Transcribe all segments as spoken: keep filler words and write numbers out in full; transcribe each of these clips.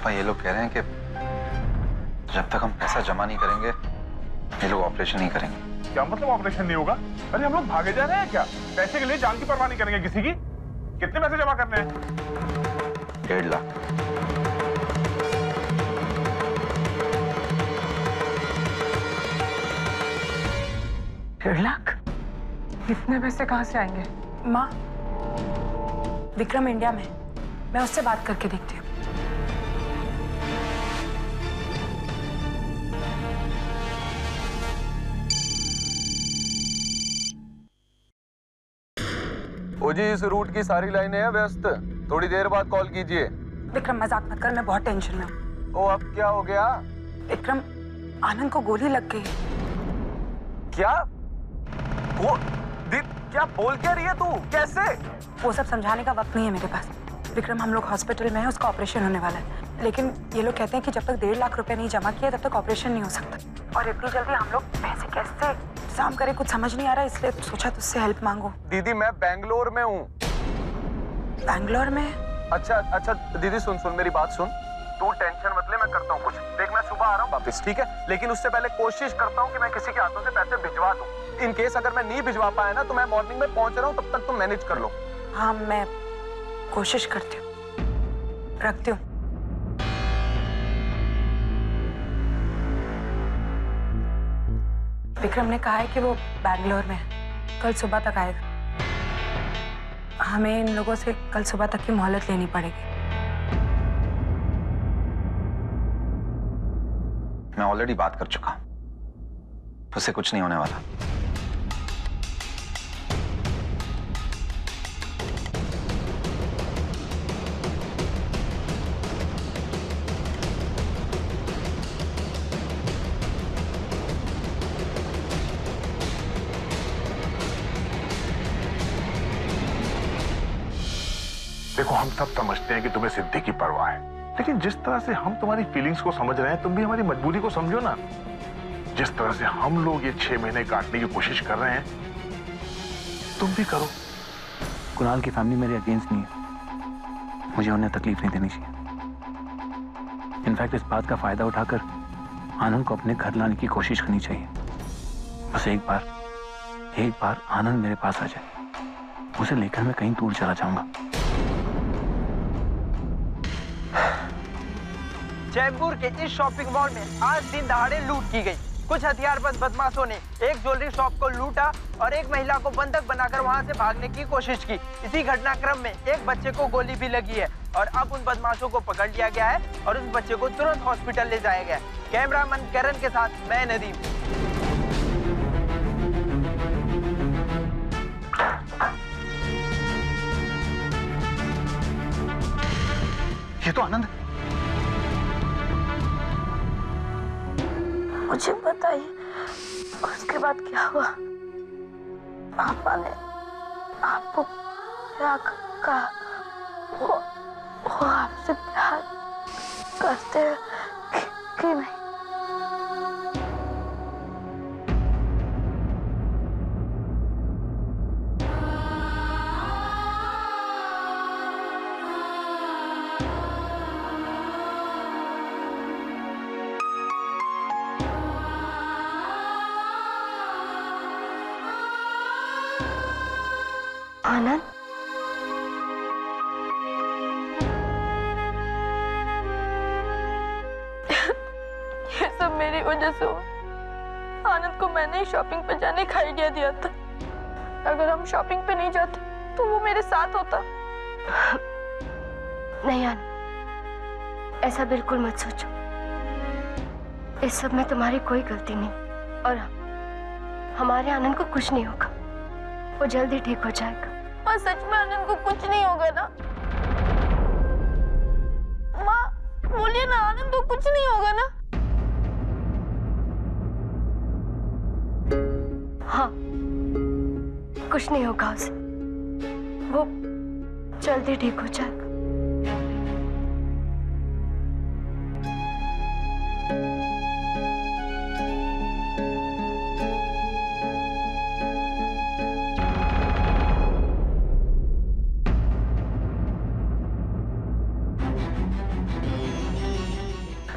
पापा ये लोग कह रहे हैं कि जब तक हम पैसा जमा नहीं करेंगे ये लोग ऑपरेशन नहीं करेंगे। क्या मतलब ऑपरेशन नहीं होगा? अरे हम लोग भागे जा रहे हैं क्या? पैसे के लिए जान की परवाह नहीं करेंगे किसी की? कितने पैसे जमा करने हैं? डेढ़ लाख। डेढ़ लाख? इतने पैसे कहाँ से आएंगे? माँ, विक्रम इंडिया में, मैं उससे बात करके देखती हूँ। ओ जी, इस रूट की सारी लाइनें हैं व्यस्त, थोड़ी देर बाद कॉल कीजिए। विक्रम मजाक मत कर, मैं बहुत टेंशन में हूँ। ओ अब क्या हो गया? विक्रम, आनंद को गोली लग गई। क्या? वो दी, क्या बोल क्या रही है तू? कैसे? वो सब समझाने का वक्त नहीं है मेरे पास। विक्रम, हम लोग हॉस्पिटल में हैं, उसका ऑपरेशन होने वाला है, लेकिन ये लोग कहते हैं कि जब तक डेढ़ लाख रुपए नहीं जमा किए तब तक ऑपरेशन नहीं हो सकता। और इतनी जल्दी हम लोग पैसे कैसे इंतजाम करें, कुछ समझ नहीं आ रहा, इसलिए सोचा तुझसे हेल्प मांगो। दीदी मैं बैंगलोर में हूँ। बैंगलोर में? अच्छा अच्छा दीदी सुन सुन मेरी बात सुन, तू टेंशन मत ले, मैं करता हूँ कुछ। देख मैं सुबह आ रहा हूँ वापस, ठीक है? लेकिन उससे पहले कोशिश करता हूँ कि मैं किसी के हाथों से पैसे भिजवा दूँ। इन केस अगर मैं नहीं भिजवा पाया ना तो मैं मॉर्निंग में पहुंच रहा हूँ, तब तक तुम मैनेज कर लो। हाँ मैं कोशिश करती हूँ, रखती हूँ। विक्रम ने कहा है कि वो बैंगलोर में है, कल सुबह तक आएगा। हमें इन लोगों से कल सुबह तक की मोहलत लेनी पड़ेगी। मैं ऑलरेडी बात कर चुका हूं, उससे कुछ नहीं होने वाला। देखो हम सब समझते हैं कि तुम्हें सिद्धि की परवाह है, लेकिन जिस तरह से हम तुम्हारी फीलिंग्स को समझ रहे हैं, तुम भी हमारी मजबूरी को समझो ना। जिस तरह से हम लोग ये छह महीने काटने की कोशिश कर रहे हैं, तुम भी करो। कुणाल की फैमिली मेरे अगेंस्ट नहीं है, मुझे उन्हें तकलीफ नहीं देनी चाहिए। इनफैक्ट इस बात का फायदा उठाकर आनंद को अपने घर लाने की कोशिश करनी चाहिए। बस एक बार एक बार आनंद मेरे पास आ जाए, उसे लेकर मैं कहीं दूर चला जाऊंगा। जयपुर के इस शॉपिंग मॉल में आज दिन दहाड़े लूट की गई। कुछ हथियारबंद बदमाशों ने एक ज्वेलरी शॉप को लूटा और एक महिला को बंधक बनाकर वहां से भागने की कोशिश की। इसी घटनाक्रम में एक बच्चे को गोली भी लगी है और अब उन बदमाशों को पकड़ लिया गया है और उस बच्चे को तुरंत हॉस्पिटल ले जाया गया है। कैमरामैन करण के साथ मैं नदीम। ये तो आनंद। मुझे बताइए उसके बाद क्या हुआ? पापा ने आपको क्या कहा? वो, वो आपसे प्यार करते हैं कि, कि नहीं? आनंद, ये सब मेरी वजह से हुआ। आनंद को मैंने ही शॉपिंग पे जाने का आइडिया दिया था। अगर हम शॉपिंग पे नहीं जाते तो वो मेरे साथ होता। नहीं आनंद, ऐसा बिल्कुल मत सोचो। इस सब में तुम्हारी कोई गलती नहीं और हमारे आनंद को कुछ नहीं होगा, वो जल्दी ठीक हो जाएगा। और सच में आनंद को कुछ नहीं होगा ना? माँ बोलिए ना, आनंद को कुछ नहीं होगा ना? हाँ, कुछ नहीं होगा उसे, वो जल्दी ठीक हो जाएगा।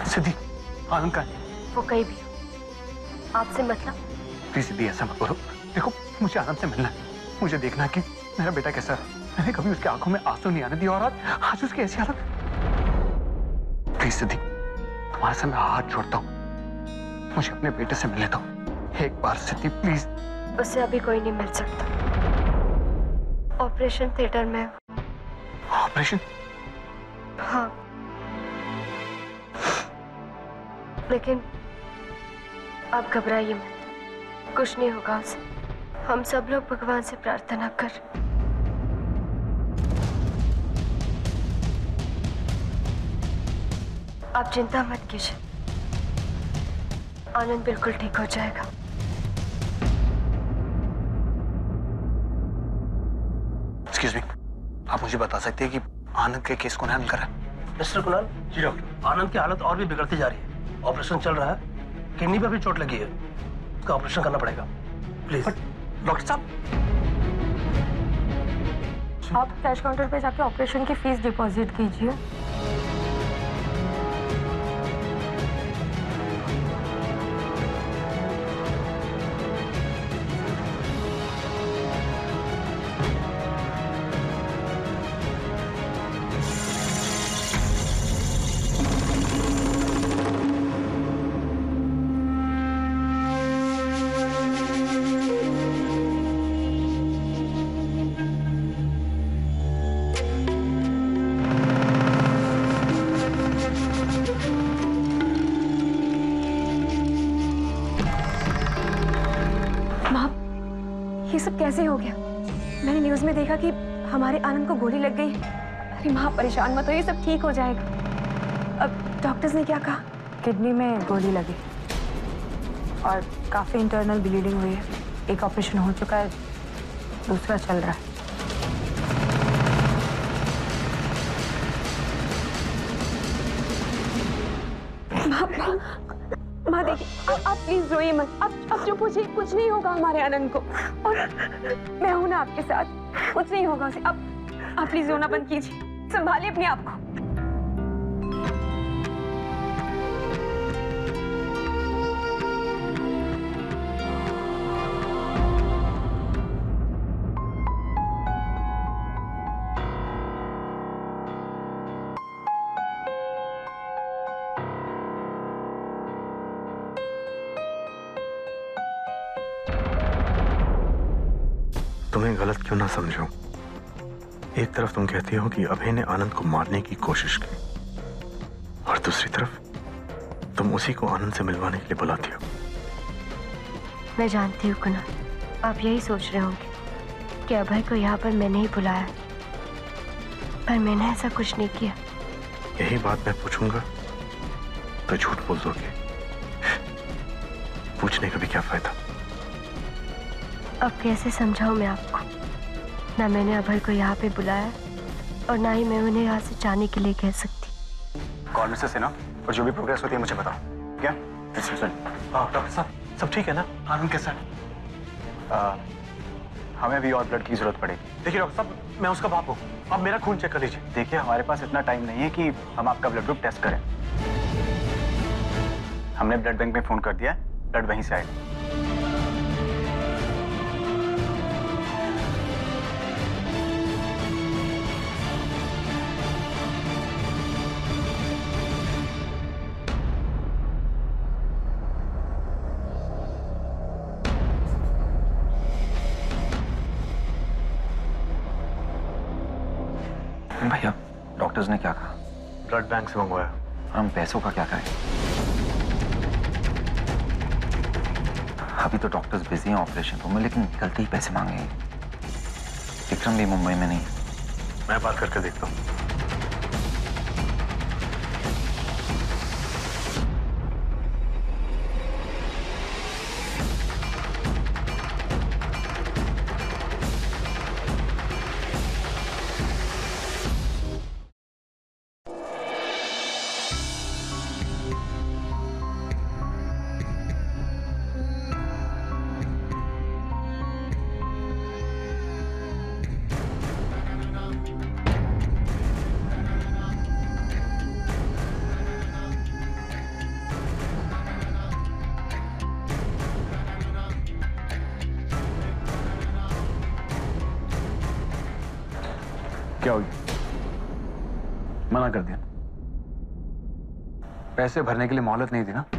सिद्धि, आनंद का वो कहीं भी हो, आपसे मतलब? प्लीज सिद्धि ऐसा मत बोलो। देखो मुझे आनंद से मिलना है, मुझे देखना है कि मेरा बेटा कैसा है। मैंने कभी उसकी आंखों में आंसू नहीं आने दिया और आज आज उसकी ऐसी हालत। प्लीज सिद्धि, तुम्हारे से मैं हाथ जोड़ता हूँ, मुझे अपने बेटे से मिलने दो एक बार सिद्धि प्लीज। उससे अभी कोई नहीं मिल सकता, ऑपरेशन थिएटर में। ऑपरेशन? हाँ, लेकिन आप घबराइए मत, कुछ नहीं होगा उसे। हम सब लोग भगवान से प्रार्थना कर। आप चिंता मत कीजिए, आनंद बिल्कुल ठीक हो जाएगा। एक्सक्यूज मी, आप मुझे बता सकते हैं कि आनंद के केस कौन हैंडल कर रहा है? मिस्टर कुणाल। जी डॉक्टर। आनंद की हालत और भी बिगड़ती जा रही है, ऑपरेशन चल रहा है, किडनी पर भी चोट लगी है, उसका ऑपरेशन करना पड़ेगा, प्लीज। डॉक्टर साहब, आप कैश काउंटर पे जाके ऑपरेशन की फीस डिपॉजिट कीजिए। ये सब कैसे हो गया? मैंने न्यूज में देखा कि हमारे आनंद को गोली लग गई। अरे माँ परेशान मत हो, ये सब ठीक हो जाएगा। अब डॉक्टर्स ने क्या कहा? किडनी में गोली लगी और काफी इंटरनल ब्लीडिंग हुई है। एक ऑपरेशन हो चुका है, दूसरा चल रहा है। माँ देखिए, आप, आप प्लीज रोइए मत। आप आप चुप हो जाइए, कुछ नहीं होगा हमारे आनंद को, और मैं हूं ना आपके साथ, कुछ नहीं होगा उसे। आप आप प्लीज रोना बंद कीजिए, संभालिए अपने आप को। तुम्हें गलत क्यों ना समझो, एक तरफ तुम कहती हो कि अभय ने आनंद को मारने की कोशिश की, और दूसरी तरफ तुम उसी को आनंद से मिलवाने के लिए बुलाती हो। मैं जानती हूँ कुणाल, आप यही सोच रहे होंगे कि अभय को यहाँ पर मैंने ही बुलाया, पर मैंने ऐसा कुछ नहीं किया। यही बात मैं पूछूंगा तो झूठ बोल दोगे, पूछने का भी क्या फायदा? अब कैसे समझाऊं मैं आपको? ना मैंने अभय को यहाँ पे बुलाया और ना ही मैं उन्हें यहाँ से जाने के लिए कह सकती। कॉल मिसेस है ना, और जो भी प्रोग्रेस होती है मुझे बताओ। क्या? हाँ डॉक्टर साहब, सब ठीक है ना? आनंद कैसा है? हमें भी और ब्लड की जरूरत पड़ेगी। देखिए डॉक्टर साहब, मैं उसका बाप हूँ, आप मेरा खून चेक कर लीजिए। देखिए हमारे पास इतना टाइम नहीं है कि हम आपका ब्लड ग्रुप टेस्ट करें। हमने ब्लड बैंक में फोन कर दिया है, ब्लड वहीं से आएगा। भैया डॉक्टर्स ने क्या कहा? ब्लड बैंक से मंगवाया। और हम पैसों का क्या करें? अभी तो डॉक्टर्स बिजी हैं ऑपरेशन रूम में, लेकिन निकलते ही पैसे मांगेंगे। विक्रम भी मुंबई में नहीं। मैं बात करके देखता हूँ। क्या हो गया? मना कर दिया? पैसे भरने के लिए मोहलत नहीं दी ना?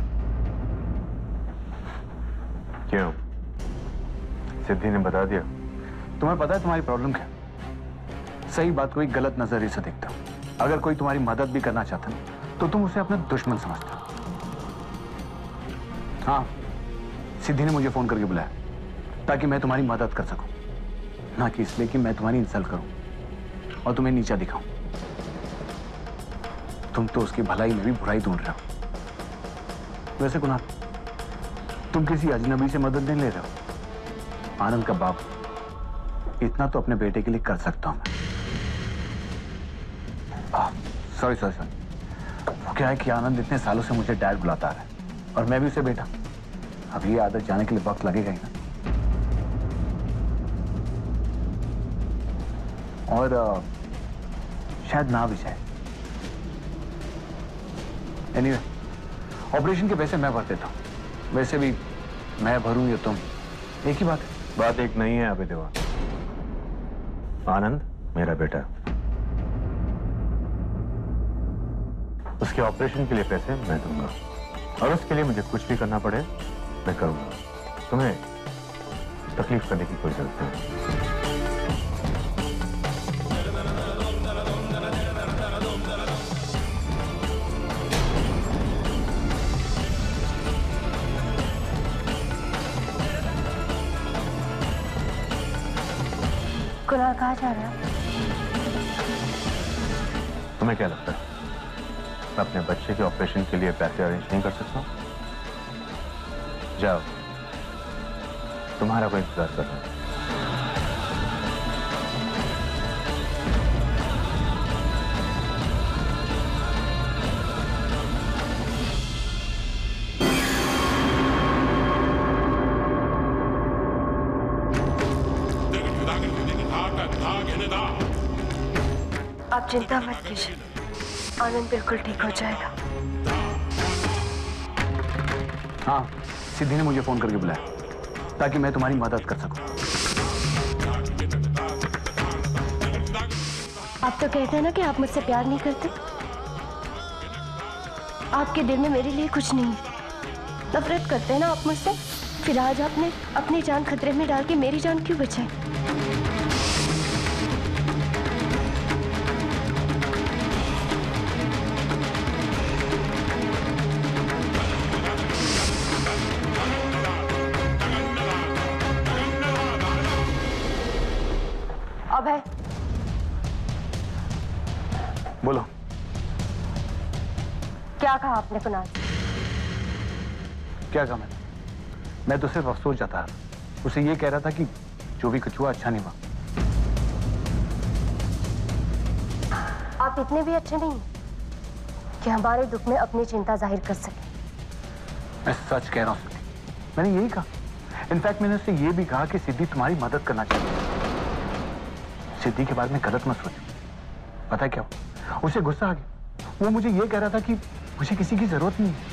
क्यों? सिद्धि ने बता दिया? तुम्हें पता है तुम्हारी प्रॉब्लम क्या? सही बात कोई गलत नजरिए से देखता। अगर कोई तुम्हारी मदद भी करना चाहता ना तो तुम उसे अपना दुश्मन समझते हो। हाँ, सिद्धि ने मुझे फोन करके बुलाया ताकि मैं तुम्हारी मदद कर सकूं, ना कि इसलिए कि मैं तुम्हारी इंसल्ट करूं और तुम्हें नीचा दिखाऊं। तुम तो उसकी भलाई में भी बुराई ढूंढ रहे हो। वैसे कुणाल, तुम किसी अजनबी से मदद नहीं ले रहे हो। आनंद का बाप, इतना तो अपने बेटे के लिए कर सकता हूं मैं। सॉरी सॉरी सॉरी वो क्या है कि आनंद इतने सालों से मुझे डैड बुलाता आ रहा है और मैं भी उसे बेटा। अब ये आदत जाने के लिए वक्त लगेगा ही ना। और आ, शायद ना भी जाए। एनीवे, ऑपरेशन के पैसे मैं भर देता हूं। वैसे भी मैं भरूं या तुम, एक ही बात है। बात एक नहीं है अभी देवा। आनंद मेरा बेटा, उसके ऑपरेशन के लिए पैसे मैं दूंगा और उसके लिए मुझे कुछ भी करना पड़े मैं करूंगा। तुम्हें तकलीफ करने की कोई जरूरत नहीं। कुणाल कहाँ जा रहा है? तुम्हें क्या लगता है मैं अपने बच्चे के ऑपरेशन के लिए पैसे अरेंज नहीं कर सकता? जाओ, तुम्हारा कोई इंतजार कर रहा है। आप चिंता मत कीजिए, आनंद बिल्कुल ठीक हो जाएगा। हाँ, सिद्धि ने मुझे फोन करके बुलाया ताकि मैं तुम्हारी मदद कर सकूं। आप तो कहते हैं ना कि आप मुझसे प्यार नहीं करते। आपके दिल में मेरे लिए कुछ नहीं है, नफरत करते हैं ना आप मुझसे। फिर आज आपने अपनी जान खतरे में डाल के मेरी जान क्यों बचाई? अभय, बोलो। क्या कहा आपने कुणाल? क्या कहा मैंने? मैं तो सिर्फ अफसोस जता रहा, उसे ये कह रहा था कि जो भी कुछ हुआ अच्छा नहीं हुआ। आप इतने भी अच्छे नहीं कि हमारे दुख में अपनी चिंता जाहिर कर सके। मैं सच कह रहा हूँ सिद्धि, मैंने यही कहा। इनफैक्ट मैंने उससे ये भी कहा कि सिद्धि तुम्हारी मदद करना चाहिए। सिद्धि के बारे में गलत मत सोचो। पता है क्या हुआ? उसे गुस्सा आ गया। वो मुझे ये कह रहा था कि मुझे किसी की जरूरत नहीं है,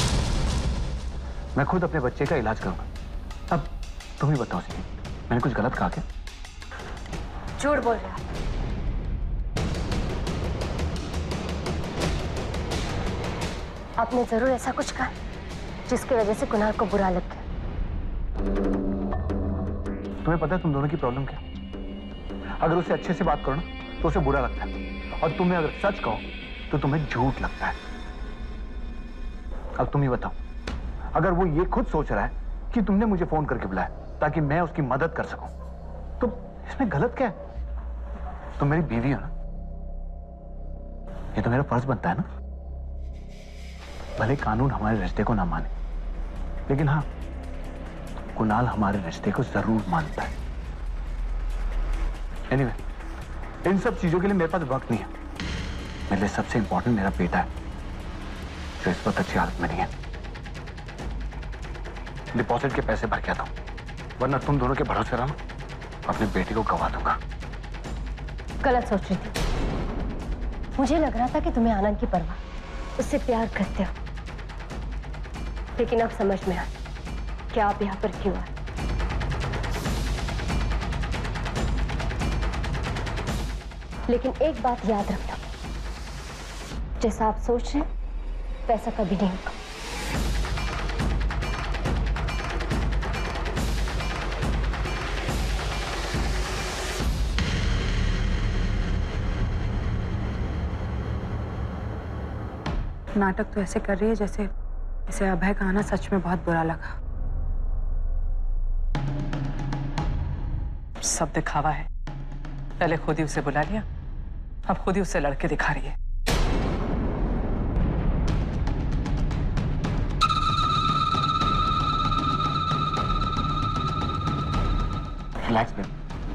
मैं खुद अपने बच्चे का इलाज करूंगा। अब तुम ही बताओ सिद्धि, मैंने कुछ गलत कहा क्या? झूठ बोल रहा है। आपने जरूर ऐसा कुछ कहा जिसकी वजह से कुणाल को बुरा लग गया। तुम्हें पता है तुम दोनों की प्रॉब्लम क्या? अगर उसे अच्छे से बात करो ना तो उसे बुरा लगता है, और तुम्हें अगर सच कहो तो तुम्हें झूठ लगता है। अब तुम ही बताओ, अगर वो ये खुद सोच रहा है कि तुमने मुझे फोन करके बुलाया ताकि मैं उसकी मदद कर सकूं, तो इसमें गलत क्या है? तुम मेरी बीवी हो ना, ये तो मेरा फर्ज बनता है ना। भले कानून हमारे रिश्ते को ना माने, लेकिन हाँ, कुणाल हमारे रिश्ते को जरूर मानता है। एनीवे, इन सब चीजों के लिए मेरे पास वक्त नहीं है। मेरे लिए सबसे इंपॉर्टेंट मेरा बेटा है, जो इस वक्त अच्छी हालत में नहीं है। डिपॉजिट के पैसे भर के आता हूं, वरना तुम दोनों के भरोसे रहना, अपने बेटे को गवा दूंगा। गलत सोच रही थी। मुझे लग रहा था कि तुम्हें आनंद की परवाह, उससे प्यार करते हो, लेकिन अब समझ में आया कि आप यहाँ पर क्यों आए। लेकिन एक बात याद रखना, जैसा आप सोच रहे हैं वैसा कभी नहीं होगा। नाटक तो ऐसे कर रही है जैसे इसे अभय का आना सच में बहुत बुरा लगा। सब दिखावा है। पहले खुद ही उसे बुला लिया, अब खुद ही उसे लड़के दिखा रही है। Relax baby.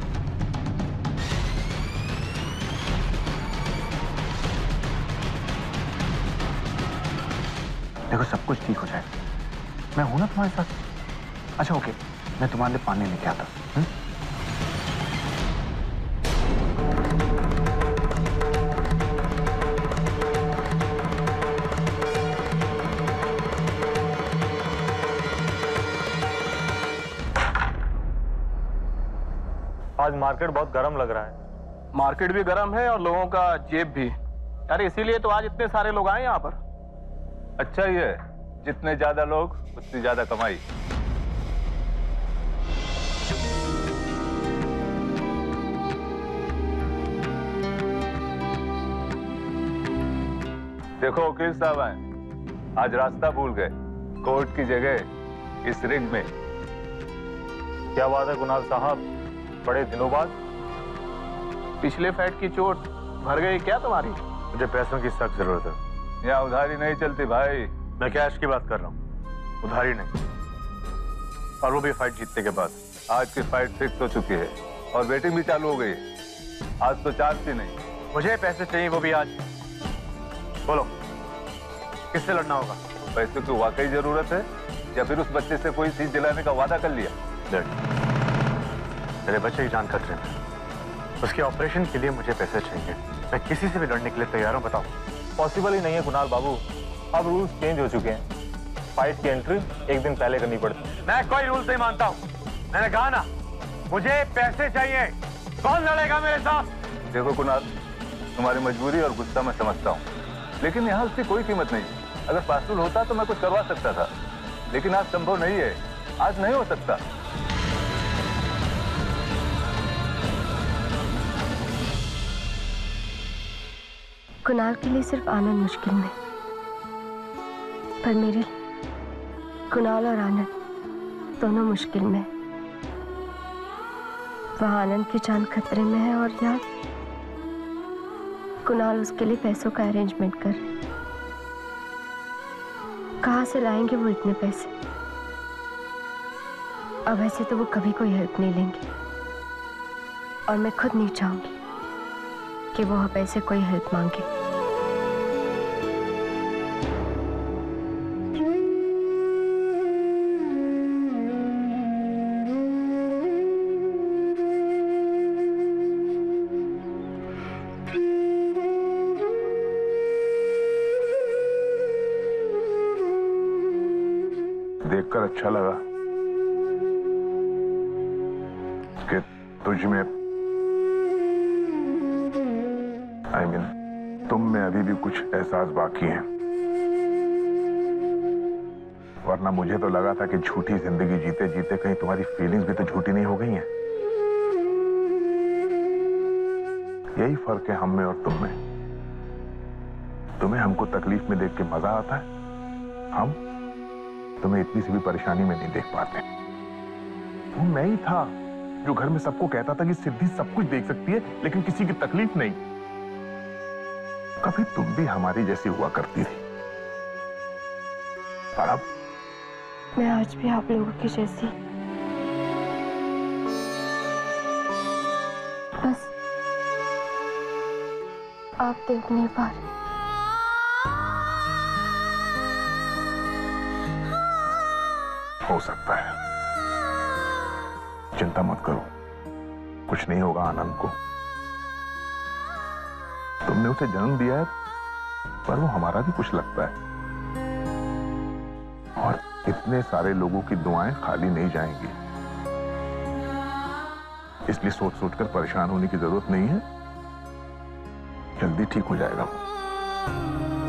देखो सब कुछ ठीक हो जाएगा, मैं हूं ना तुम्हारे साथ। अच्छा ओके, मैं तुम्हारे लिए पानी लेके आता हूं। आज मार्केट बहुत गर्म लग रहा है। मार्केट भी गर्म है और लोगों का जेब भी। अरे इसीलिए तो आज इतने सारे लोग आए यहाँ पर। अच्छा ही है, जितने ज्यादा लोग उतनी ज्यादा कमाई। देखो वकील साहब आए, आज रास्ता भूल गए। कोर्ट की जगह इस रिंग में। क्या बात है कुणाल साहब, बड़े दिनों बाद? पिछले फाइट की चोट भर गई क्या तुम्हारी? मुझे पैसों की सख्त जरूरत है। यहाँ उधारी नहीं चलती भाई। मैं कैश की बात कर रहा हूँ, उधारी नहीं। और वो भी फाइट जीतने के बाद। आज की फाइट फिक्स हो चुकी है और वेटिंग भी चालू हो गई है। आज तो चांस ही नहीं। मुझे पैसे चाहिए, वो भी आज। बोलो किससे लड़ना होगा? पैसे की वाकई जरूरत है या फिर उस बच्चे से कोई चीज दिलाने का वादा कर लिया? मेरे बच्चे की जान खतरे में, उसके ऑपरेशन के लिए मुझे पैसे चाहिए। मैं किसी से भी लड़ने के लिए तैयार हूँ, बताओ। पॉसिबल ही नहीं है कुणाल बाबू, अब रूल्स चेंज हो चुके हैं। फाइट की एंट्री एक दिन पहले करनी पड़ती है। मैं कोई रूल्स नहीं मानता हूँ, मैंने कहा ना मुझे पैसे चाहिए। कौन लड़ेगा मेरे साथ? देखो कुणाल, तुम्हारी मजबूरी और गुस्सा मैं समझता हूँ, लेकिन यहाँ उसकी कोई कीमत नहीं। अगर पॉसिबल होता तो मैं कुछ करवा सकता था, लेकिन आज संभव नहीं है। आज नहीं हो सकता। कुणाल के लिए सिर्फ आनंद मुश्किल में, पर मेरे कुणाल और आनंद दोनों मुश्किल में। वहाँ आनंद की जान खतरे में है और यहाँ कुणाल उसके लिए पैसों का अरेंजमेंट कर रहे। कहाँ से लाएंगे वो इतने पैसे? अब ऐसे तो वो कभी कोई हेल्प नहीं लेंगे और मैं खुद नहीं चाहूंगी कि वो पैसे कोई हेल्प मांगे। देखकर अच्छा लगा कि तुझ में, आई मीन तुम में अभी भी कुछ एहसास बाकी है। वरना मुझे तो लगा था कि झूठी जिंदगी जीते जीते कहीं तुम्हारी फीलिंग्स भी तो झूठी नहीं हो गई हैं। यही फर्क है हम में और तुम में। तुम्हें हमको तकलीफ में देख के मजा आता है, हम तुम्हें इतनी सी भी परेशानी में नहीं देख पाते। वो मैं ही था जो घर में सबको कहता था कि सिद्धि सब कुछ देख सकती है लेकिन किसी की तकलीफ नहीं। कभी तुम भी हमारी जैसी हुआ करती थी, पर अब मैं आज भी आप लोगों की जैसी, बस आप देख नहीं पा रहे। हो सकता है, चिंता मत करो, कुछ नहीं होगा आनंद को। तुमने उसे जन्म दिया है, पर वो हमारा भी कुछ लगता है। और इतने सारे लोगों की दुआएं खाली नहीं जाएंगी, इसलिए सोच सोच कर परेशान होने की जरूरत नहीं है। जल्दी ठीक हो जाएगा वो।